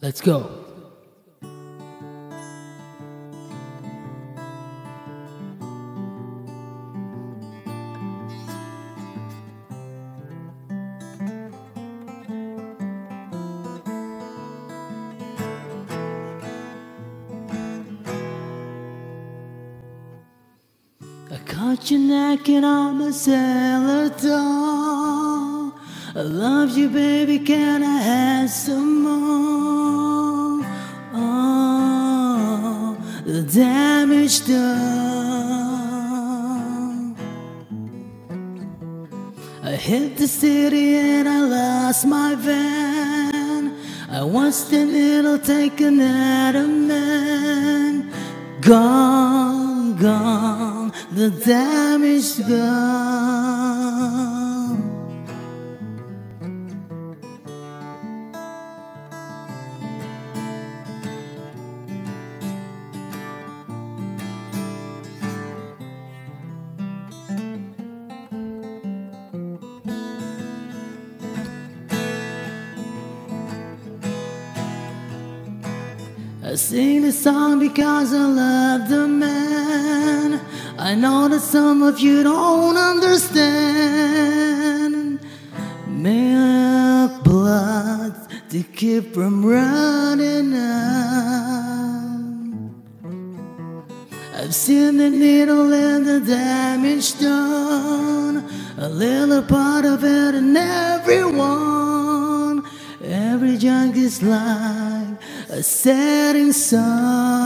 Let's go. I caught you naked on my cellar door. I love you, baby, can I have some more? Oh, the damage done. I hit the city and I lost my van. I watched the needle take another man. Gone, gone, the damage gone. I sing this song because I love the man. I know that some of you don't understand. Milk blood to keep from running out. I've seen the needle and the damage done. A little part of it in everyone. Every junkie's like a setting sun.